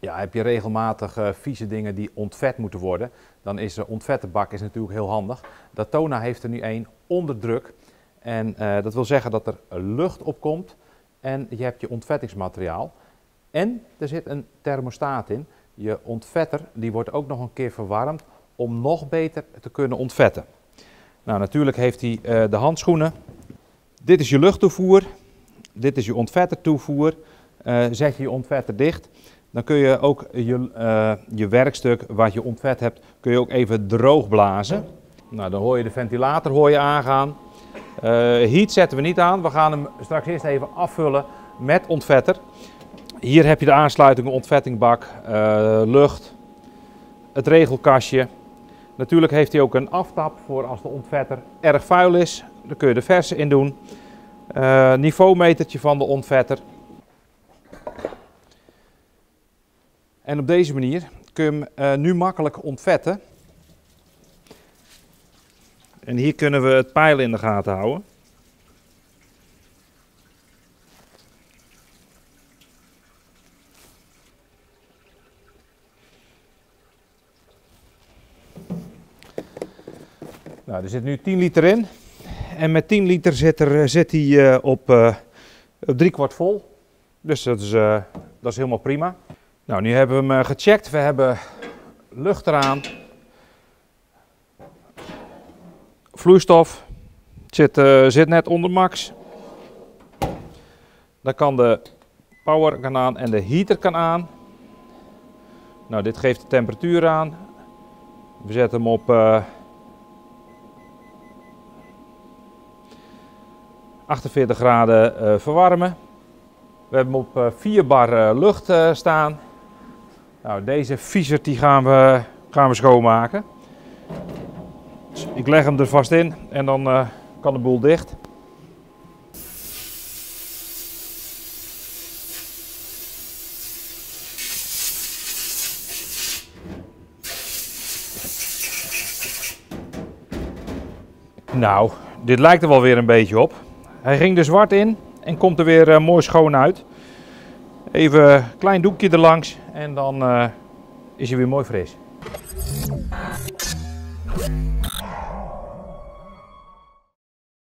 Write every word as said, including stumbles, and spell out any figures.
Ja, heb je regelmatig uh, vieze dingen die ontvet moeten worden, dan is een ontvettenbak is natuurlijk heel handig. Datona heeft er nu één onder druk en uh, dat wil zeggen dat er lucht op komt en je hebt je ontvettingsmateriaal. En er zit een thermostaat in. Je ontvetter die wordt ook nog een keer verwarmd om nog beter te kunnen ontvetten. Nou, natuurlijk heeft hij uh, de handschoenen. Dit is je luchttoevoer. Dit is je ontvettertoevoer. Uh, zet je je ontvetter dicht. Dan kun je ook je, uh, je werkstuk wat je ontvet hebt, kun je ook even droog blazen. Nou, dan hoor je de ventilator hoor je aangaan. Uh, heat zetten we niet aan. We gaan hem straks eerst even afvullen met ontvetter. Hier heb je de aansluiting, ontvettingbak, uh, lucht, het regelkastje. Natuurlijk heeft hij ook een aftap voor als de ontvetter erg vuil is. Dan kun je de verse in doen. Uh, niveaumetertje van de ontvetter. En op deze manier kun je hem uh, nu makkelijk ontvetten. En hier kunnen we het pijl in de gaten houden. Nou, er zit nu tien liter in. En met tien liter zit, er, zit hij uh, op, uh, op drie kwart vol. Dus dat is, uh, dat is helemaal prima. Nou, nu hebben we hem uh, gecheckt. We hebben lucht eraan. Vloeistof. Zit, uh, zit net onder max. Dan kan de power kan aan en de heater kan aan. Nou, dit geeft de temperatuur aan. We zetten hem op uh, achtenveertig graden uh, verwarmen. We hebben hem op uh, vier bar uh, lucht uh, staan. Nou, deze viezer die gaan we, gaan we schoonmaken. Dus ik leg hem er vast in en dan uh, kan de boel dicht. Nou, dit lijkt er wel weer een beetje op. Hij ging er zwart in en komt er weer uh, mooi schoon uit. Even een klein doekje erlangs en dan uh, is hij weer mooi fris.